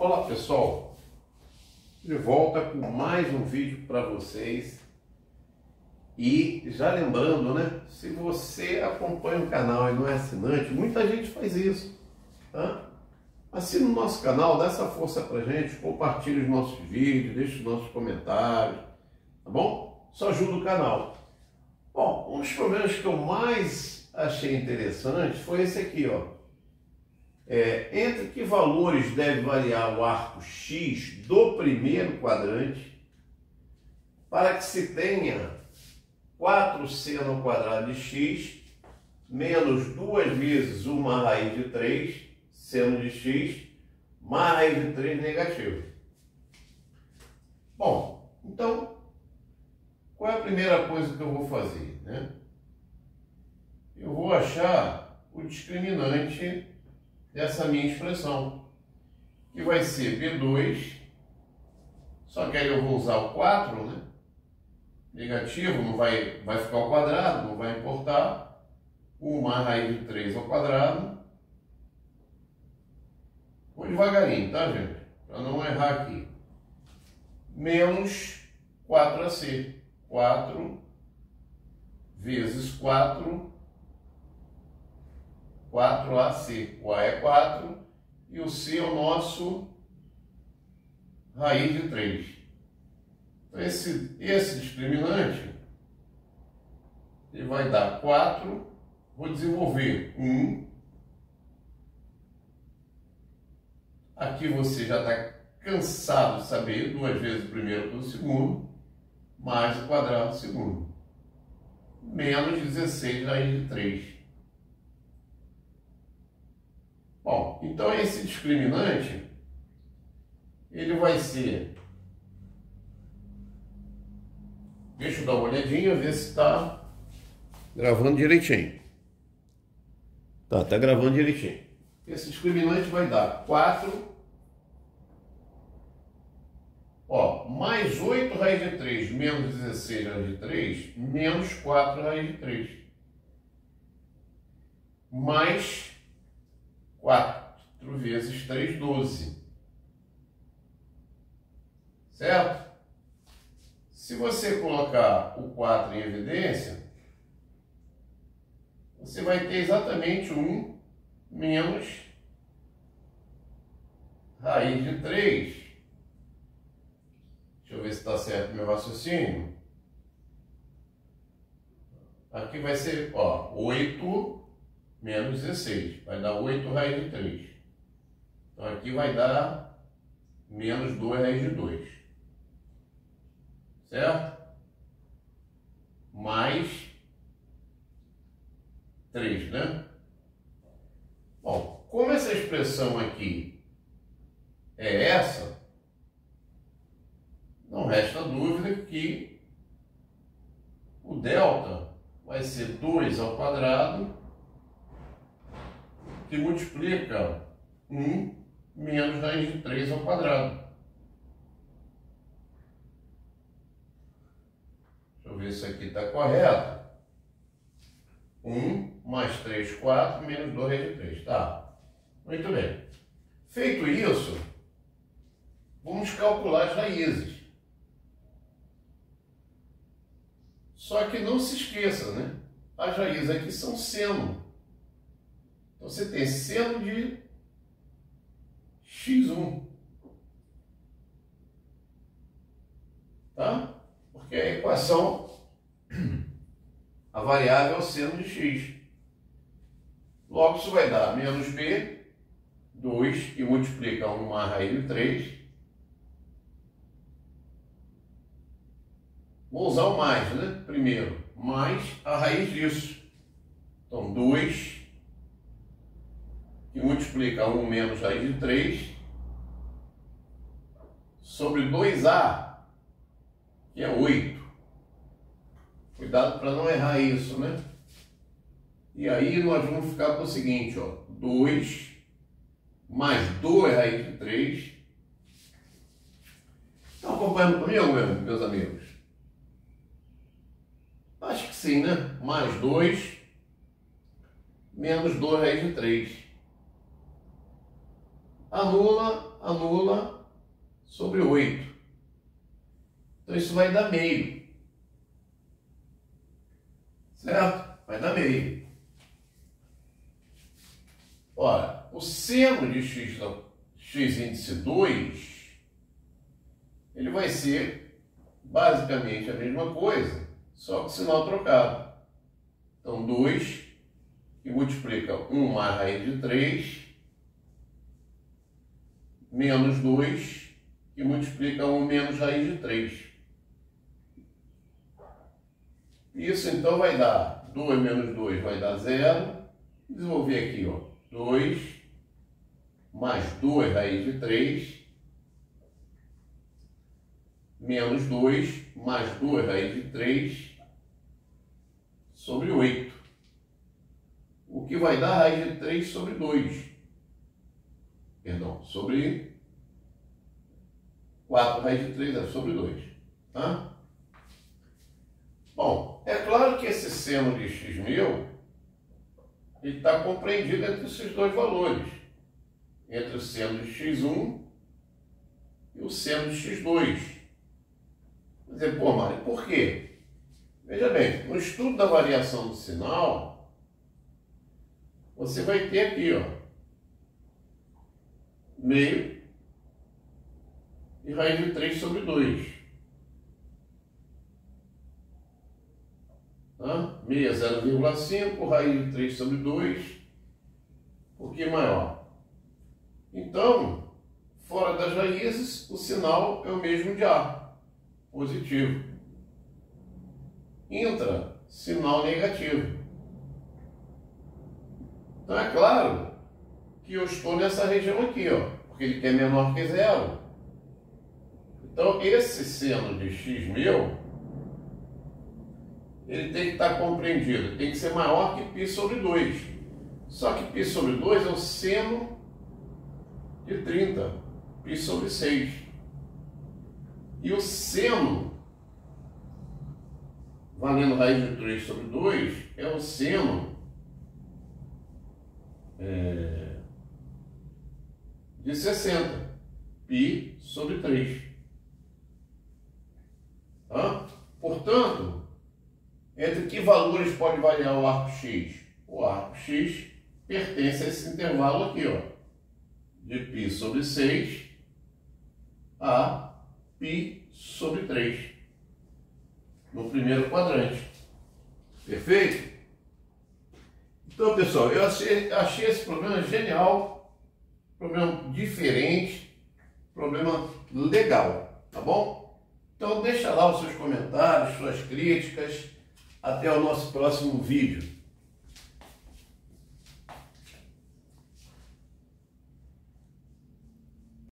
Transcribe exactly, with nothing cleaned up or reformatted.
Olá pessoal, de volta com mais um vídeo para vocês. E já lembrando, né, se você acompanha o canal e não é assinante, muita gente faz isso, tá? Assina o nosso canal, dá essa força pra gente, compartilhe os nossos vídeos, deixe os nossos comentários, tá bom? Isso ajuda o canal. Bom, um dos problemas que eu mais achei interessante foi esse aqui, ó. É, entre que valores deve variar o arco X do primeiro quadrante para que se tenha quatro seno ao quadrado de x menos duas vezes uma raiz de três seno de x mais raiz de três negativo. Bom, então, qual é a primeira coisa que eu vou fazer, né? Eu vou achar o discriminante dessa minha expressão, que vai ser B dois, só que aí eu vou usar o quatro, né? Negativo, não vai, vai ficar ao quadrado, não vai importar. uma raiz de três ao quadrado. Vou devagarinho, tá, gente? Para não errar aqui. Menos quatro A C. quatro vezes quatro. quatro A C. O A é quatro e o C é o nosso raiz de três. Então, esse, esse discriminante, ele vai dar quatro. Vou desenvolver um. Aqui você já está cansado de saber, duas vezes o primeiro pelo segundo, mais o quadrado do segundo. Menos dezesseis raiz de três. Bom, então esse discriminante, ele vai ser... Deixa eu dar uma olhadinha, ver se está gravando direitinho. Tá, tá gravando direitinho. Esse discriminante vai dar quatro, ó, mais oito raiz de três menos dezesseis raiz de três, menos quatro raiz de três. Mais quatro vezes três, doze. Certo? Se você colocar o quatro em evidência, você vai ter exatamente um menos raiz de três. Deixa eu ver se está certo o meu raciocínio. Aqui vai ser, ó, oito menos dezesseis. Vai dar oito raiz de três. Então aqui vai dar menos dois raiz de dois. Certo? Mais três, né? Bom, como essa expressão aqui é essa, não resta dúvida que o delta vai ser dois ao quadrado, que multiplica um menos raiz de três ao quadrado. Deixa eu ver se aqui está correto. um mais três, quatro, menos dois raiz de três. Tá. Muito bem. Feito isso, vamos calcular as raízes. Só que não se esqueça, né? As raízes aqui são seno. Então você tem seno de x um. Tá? Porque a equação, a variável é o seno de x. Logo, isso vai dar menos b, dois, que multiplica uma raiz de três. Vou usar o mais, né? Primeiro, mais a raiz disso. Então, dois, que multiplica um menos raiz de três, sobre dois A, que é oito. Cuidado para não errar isso, né? E aí nós vamos ficar com o seguinte, ó, dois mais dois raiz de três. Estão acompanhando comigo, meus amigos? Acho que sim, né? Mais dois menos dois raiz de três. Anula anula sobre oito. Então isso vai dar meio. Certo? Vai dar meio. Ora, o seno de x, x índice dois, ele vai ser basicamente a mesma coisa, só com sinal trocado. Então, dois, que multiplica um mais raiz de três, menos dois, que multiplica um menos raiz de três. Isso, então, vai dar dois menos dois vai dar zero. Desenvolver aqui, ó, dois mais dois raiz de três, menos dois mais dois raiz de três, sobre oito. O que vai dar raiz de três sobre dois. Perdão, sobre quatro raiz de três é sobre dois. Tá? Bom, é claro que esse seno de x meu ele está compreendido entre esses dois valores. Entre o seno de x um e o seno de x dois. Quer dizer, pô, Mário, por quê? Veja bem, no estudo da variação do sinal, você vai ter aqui, ó, meio e raiz de três sobre dois. Tá? Meio é zero vírgula cinco, raiz de três sobre dois, um pouquinho maior. Então, fora das raízes, o sinal é o mesmo de A, positivo. Intra, sinal negativo. Então é claro que eu estou nessa região aqui, ó, porque ele quer menor que zero. Então esse seno de x meu, ele tem que estar compreendido, tem que ser maior que π sobre dois. Só que π sobre dois é o seno de trinta, π sobre seis. E o seno valendo raiz de três sobre dois, é o seno é, de sessenta, π sobre três. Tá? Portanto, entre que valores pode variar o arco x? O arco x pertence a esse intervalo aqui, ó, de π sobre seis a π sobre três. No primeiro quadrante. Perfeito? Então, pessoal, eu achei, achei esse problema genial, problema diferente, problema legal, tá bom? Então, deixa lá os seus comentários, suas críticas. Até o nosso próximo vídeo.